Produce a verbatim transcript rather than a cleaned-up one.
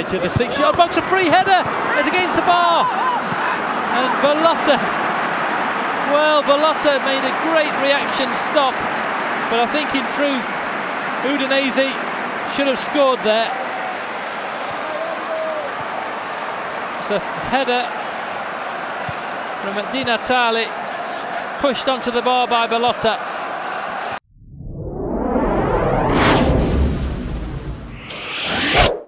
to the six-yard box, a free header, it's against the bar, and Ballotta, well, Ballotta made a great reaction stop, but I think in truth, Udinese should have scored there. It's a header from Di Natale, pushed onto the bar by Ballotta.